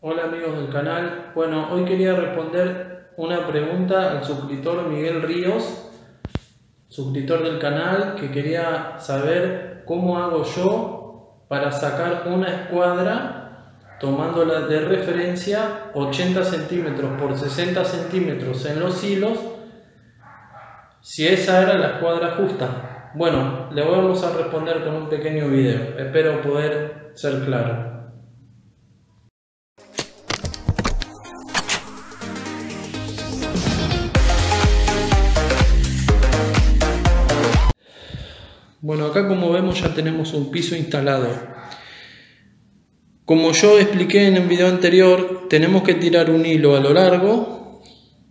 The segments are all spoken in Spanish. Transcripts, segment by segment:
Hola amigos del canal, bueno, hoy quería responder una pregunta al suscriptor Miguel Ríos, suscriptor del canal, que quería saber cómo hago yo para sacar una escuadra tomándola de referencia 80 centímetros por 60 centímetros en los hilos, si esa era la escuadra justa. Bueno, le vamos a responder con un pequeño video, espero poder ser claro. Bueno, acá como vemos ya tenemos un piso instalado. Como yo expliqué en el video anterior, tenemos que tirar un hilo a lo largo,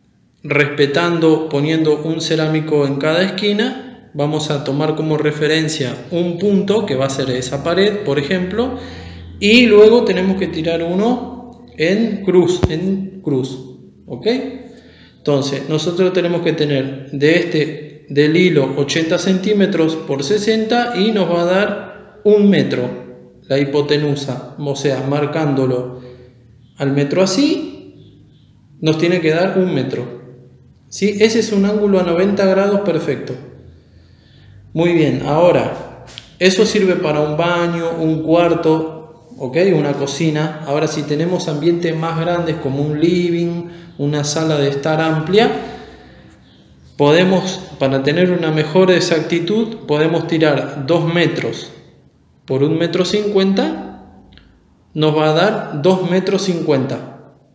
poniendo un cerámico en cada esquina. Vamos a tomar como referencia un punto, que va a ser esa pared, por ejemplo, y luego tenemos que tirar uno en cruz, ¿ok? Entonces, nosotros tenemos que tener del hilo 80 centímetros por 60 y nos va a dar 1 metro la hipotenusa, o sea, marcándolo al metro así, nos tiene que dar 1 metro, ¿sí? Ese es un ángulo a 90 grados perfecto. Muy bien, ahora, eso sirve para un baño, un cuarto, ¿ok? Una cocina. Ahora, si tenemos ambientes más grandes como un living, una sala de estar amplia, para tener una mejor exactitud, podemos tirar 2 metros por 1,50 m, nos va a dar 2,50 m,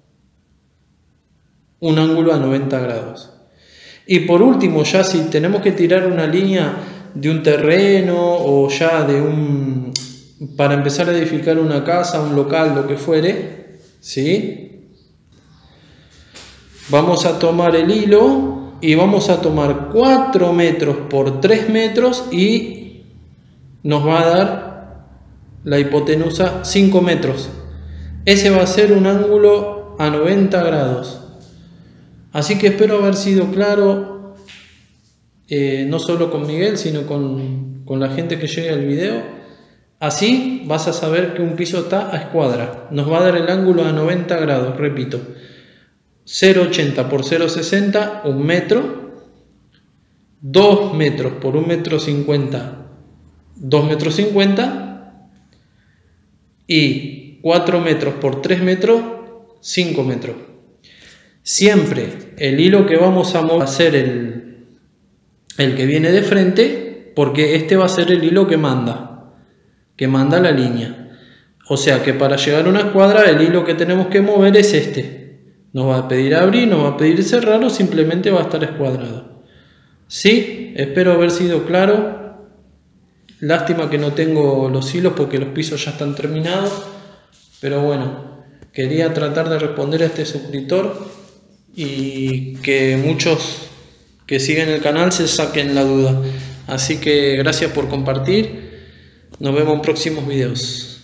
un ángulo a 90 grados. Y por último, ya si tenemos que tirar una línea de un terreno o ya para empezar a edificar una casa, un local, lo que fuere, ¿sí? Vamos a tomar el hilo y vamos a tomar 4 metros por 3 metros y nos va a dar la hipotenusa 5 metros. Ese va a ser un ángulo a 90 grados. Así que espero haber sido claro, no solo con Miguel, sino con la gente que llegue al video. Así vas a saber que un piso está a escuadra. Nos va a dar el ángulo a 90 grados, repito. 0,80 por 0,60, 1 metro, 2 metros por 1,50 m, 2,50 m, y 4 metros por 3 metros, 5 metros. Siempre el hilo que vamos a mover va a ser el que viene de frente, porque este va a ser el hilo que manda la línea. O sea que para llegar a una escuadra el hilo que tenemos que mover es este. Nos va a pedir abrir, nos va a pedir cerrar o simplemente va a estar escuadrado. Sí, espero haber sido claro. Lástima que no tengo los hilos porque los pisos ya están terminados. Pero bueno, quería tratar de responder a este suscriptor y que muchos que siguen el canal se saquen la duda. Así que gracias por compartir. Nos vemos en próximos videos.